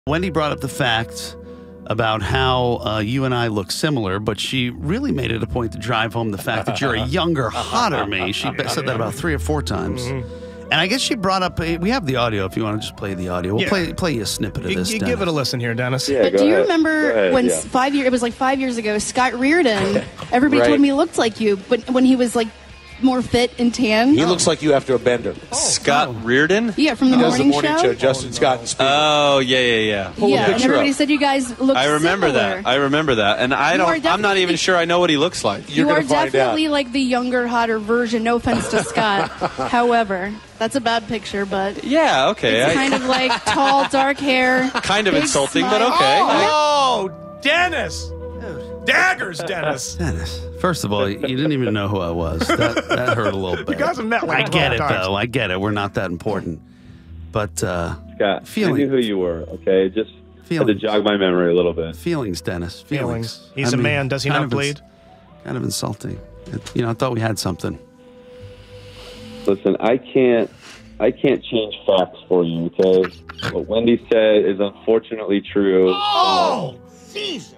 Wendi brought up the fact about how you and I look similar, but she really made it a point to drive home the fact that you're a younger, hotter me. She said that about 3 or 4 times. And I guess she brought up, we have the audio if you want to just play the audio. We'll play you a snippet of this, You Dennis. give it a listen here, Dennis. Yeah, but do you ahead. remember when it was like 5 years ago, Scott Reardon, everybody told me he looked like you, but when he was like more fit and tan? He looks like you after a bender. Scott Reardon? Yeah, from the He does morning the morning show, Justin Scott and Spiegel. Oh, yeah. Yeah, and everybody said you guys look I remember similar. that. I remember that. And I'm not even sure I know what he looks like. You are definitely like the younger, hotter version. No offense to Scott. However, that's a bad picture, but Yeah, okay. it's kind of like tall, dark hair. Kind of big insulting, smile. but okay. Oh, Dennis. Daggers, Dennis. Dennis, first of all, you didn't even know who I was. That hurt a little bit. You guys have met like I get 12 it, times. though. I get it. We're not that important. But, Scott, feeling. I knew who you were, okay? Just had to Feelings. jog my memory a little bit. Feelings, Dennis. Feelings. He's a man. Does he kind not of bleed? Kind of insulting. I thought we had something. Listen, I can't change facts for you, okay? What Wendi said is unfortunately true. Oh, Jesus.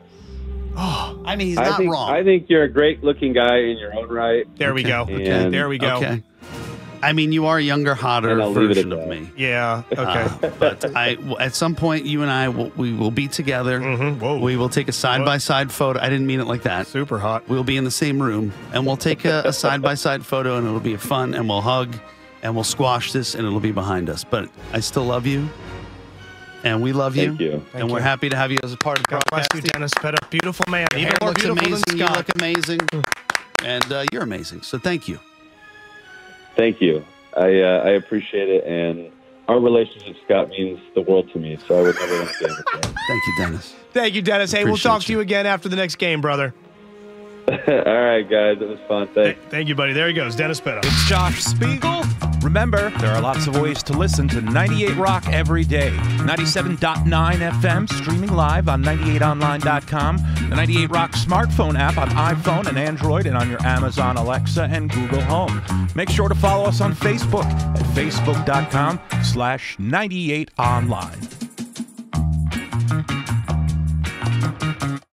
I mean, he's not wrong. I think you're a great-looking guy in your own right. There we go. Okay. There we go. Okay. I mean, you are a younger, hotter And I'll leave it version at of that. me. Yeah, okay. But at some point, you and I we will be together. Whoa. We will take a side-by-side photo. I didn't mean it like that. Super hot. We'll be in the same room, and we'll take a side-by-side photo, and it'll be fun, and we'll hug, and we'll squash this, and it'll be behind us. But I still love you, and we love you. Thank you. And we're happy to have you as a part of God bless you, broadcasting. Dennis Pitta. Beautiful man. Your Even hair more looks beautiful amazing. than You Scott. look amazing, and you're amazing. So thank you. Thank you. I appreciate it, and our relationship, Scott, means the world to me, so I would never want to get it again. Thank you, Dennis. Thank you, Dennis. Hey, we'll Appreciate talk to you again after the next game, brother. All right, guys. It was fun. Thanks. Thank you, buddy. There he goes. Dennis Pitta. It's Josh Spiegel. Remember, there are lots of ways to listen to 98 Rock every day. 97.9 FM, streaming live on 98online.com. The 98 Rock smartphone app on iPhone and Android and on your Amazon Alexa and Google Home. Make sure to follow us on Facebook at facebook.com/98online.